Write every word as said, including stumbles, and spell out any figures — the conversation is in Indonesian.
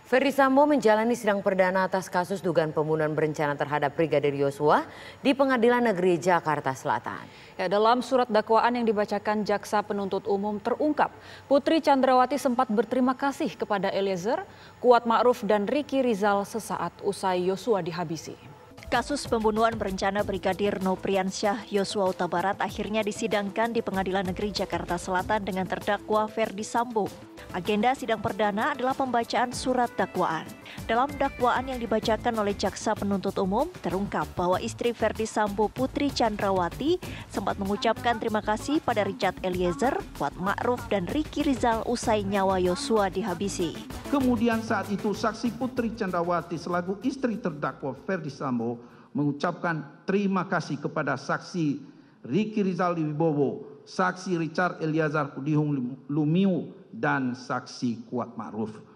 Ferdy Sambo menjalani sidang perdana atas kasus dugaan pembunuhan berencana terhadap Brigadir Yosua di Pengadilan Negeri Jakarta Selatan. Ya, dalam surat dakwaan yang dibacakan jaksa penuntut umum terungkap, Putri Chandrawati sempat berterima kasih kepada Eliezer, Kuat Ma'ruf dan Ricky Rizal sesaat usai Yosua dihabisi. Kasus pembunuhan berencana Brigadir Nopriansyah Yosua Huta Barat akhirnya disidangkan di Pengadilan Negeri Jakarta Selatan dengan terdakwa Ferdy Sambo. Agenda sidang perdana adalah pembacaan surat dakwaan. Dalam dakwaan yang dibacakan oleh jaksa penuntut umum, terungkap bahwa istri Ferdy Sambo, Putri Chandrawati, sempat mengucapkan terima kasih pada Richard Eliezer, Kuat Ma'ruf dan Ricky Rizal usai nyawa Yosua dihabisi. Kemudian saat itu saksi Putri Chandrawati selaku istri terdakwa Ferdy Sambo mengucapkan terima kasih kepada saksi Ricky Rizal Wibowo, saksi Richard Eliezer Pudihang Lumiu dan saksi Kuat Ma'ruf.